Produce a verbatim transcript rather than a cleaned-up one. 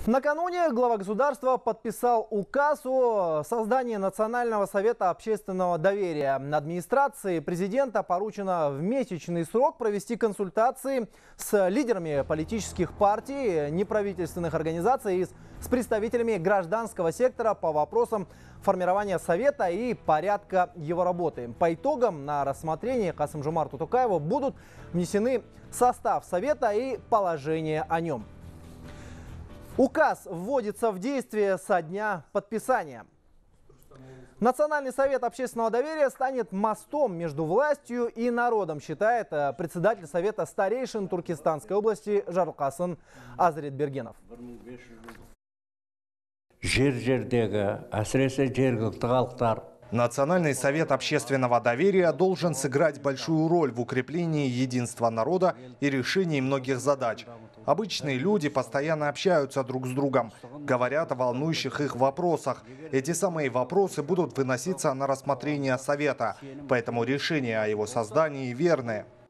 Накануне глава государства подписал указ о создании Национального совета общественного доверия. Администрации президента поручено в месячный срок провести консультации с лидерами политических партий, неправительственных организаций и с представителями гражданского сектора по вопросам формирования совета и порядка его работы. По итогам на рассмотрение Касым-Жомарту Токаеву будут внесены состав совета и положение о нем. Указ вводится в действие со дня подписания. Национальный совет общественного доверия станет мостом между властью и народом, считает председатель Совета старейшин Туркестанской области Жарылкасын Азретбергенов. Национальный совет общественного доверия должен сыграть большую роль в укреплении единства народа и решении многих задач. Обычные люди постоянно общаются друг с другом, говорят о волнующих их вопросах. Эти самые вопросы будут выноситься на рассмотрение совета, поэтому решение о его создании верное.